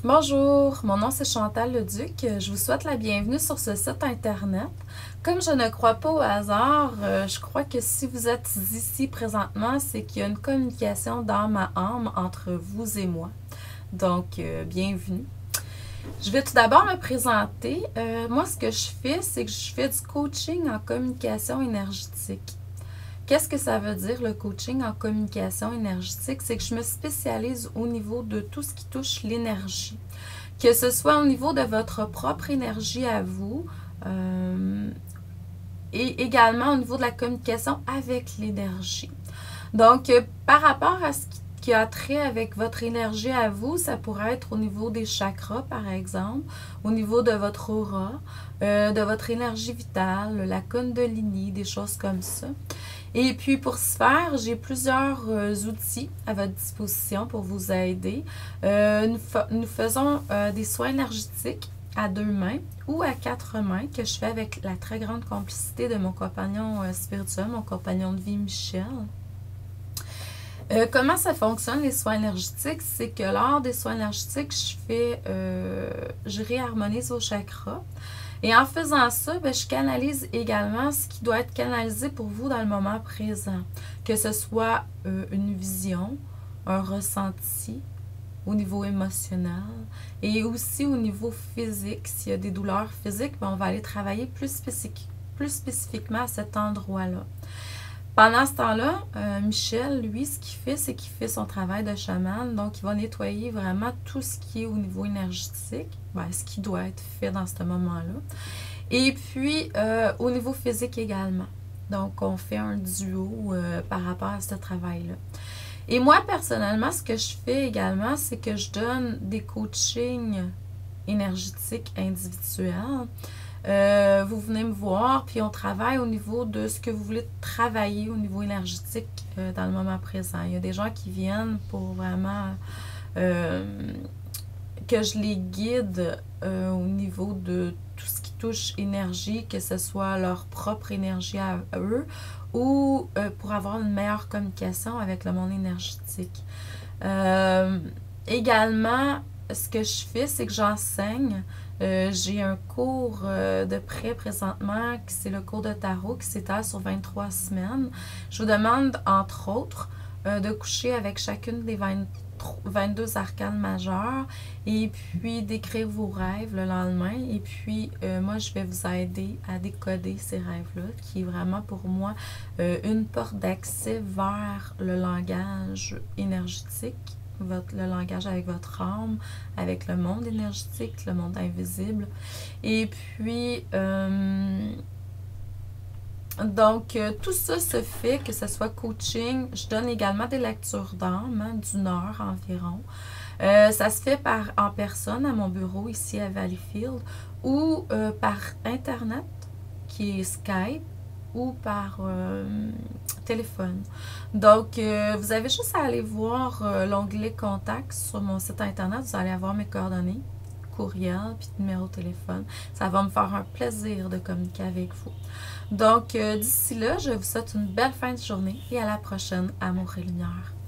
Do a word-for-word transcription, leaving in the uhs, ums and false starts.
Bonjour, mon nom c'est Chantal Leduc. Je vous souhaite la bienvenue sur ce site internet. Comme je ne crois pas au hasard, euh, je crois que si vous êtes ici présentement, c'est qu'il y a une communication d'âme à âme entre vous et moi. Donc, euh, bienvenue. Je vais tout d'abord me présenter. Euh, moi, ce que je fais, c'est que je fais du coaching en communication énergétique. Qu'est-ce que ça veut dire le coaching en communication énergétique? C'est que je me spécialise au niveau de tout ce qui touche l'énergie. Que ce soit au niveau de votre propre énergie à vous euh, et également au niveau de la communication avec l'énergie. Donc, euh, par rapport à ce qui a trait avec votre énergie à vous, ça pourrait être au niveau des chakras, par exemple, au niveau de votre aura, euh, de votre énergie vitale, la kundalini, des choses comme ça. Et puis pour ce faire, j'ai plusieurs euh, outils à votre disposition pour vous aider. Euh, nous, nous faisons euh, des soins énergétiques à deux mains ou à quatre mains que je fais avec la très grande complicité de mon compagnon euh, spirituel, mon compagnon de vie Michel. Euh, comment ça fonctionne les soins énergétiques? C'est que lors des soins énergétiques, je fais, euh, je réharmonise vos chakras. Et en faisant ça, bien, je canalise également ce qui doit être canalisé pour vous dans le moment présent. Que ce soit euh, une vision, un ressenti au niveau émotionnel et aussi au niveau physique. S'il y a des douleurs physiques, bien, on va aller travailler plus, spécifique, plus spécifiquement à cet endroit-là. Pendant ce temps-là, euh, Michel, lui, ce qu'il fait, c'est qu'il fait son travail de chaman. Donc, il va nettoyer vraiment tout ce qui est au niveau énergétique, ben, ce qui doit être fait dans ce moment-là. Et puis, euh, au niveau physique également. Donc, on fait un duo euh, par rapport à ce travail-là. Et moi, personnellement, ce que je fais également, c'est que je donne des coachings énergétiques individuels. Euh, vous venez me voir, puis on travaille au niveau de ce que vous voulez travailler au niveau énergétique euh, dans le moment présent. Il y a des gens qui viennent pour vraiment euh, que je les guide euh, au niveau de tout ce qui touche énergie, que ce soit leur propre énergie à eux ou euh, pour avoir une meilleure communication avec le monde énergétique. Euh, également, ce que je fais, c'est que j'enseigne. Euh, j'ai un cours euh, de prêt présentement, c'est le cours de tarot qui s'étale sur vingt-trois semaines. Je vous demande, entre autres, euh, de coucher avec chacune des vingt-deux arcanes majeurs et puis d'écrire vos rêves le lendemain. Et puis, euh, moi, je vais vous aider à décoder ces rêves-là, qui est vraiment pour moi euh, une porte d'accès vers le langage énergétique. Votre, le langage avec votre âme, avec le monde énergétique, le monde invisible. Et puis, euh, donc, euh, tout ça se fait, que ce soit coaching. Je donne également des lectures d'âme, hein, d'une heure environ. Euh, ça se fait par, en personne à mon bureau ici à Valleyfield ou euh, par Internet, qui est Skype, ou par euh, téléphone. Donc, euh, vous avez juste à aller voir euh, l'onglet Contact sur mon site internet. Vous allez avoir mes coordonnées, courriel, puis numéro de téléphone. Ça va me faire un plaisir de communiquer avec vous. Donc, euh, d'ici là, je vous souhaite une belle fin de journée et à la prochaine, Amour et Lumière.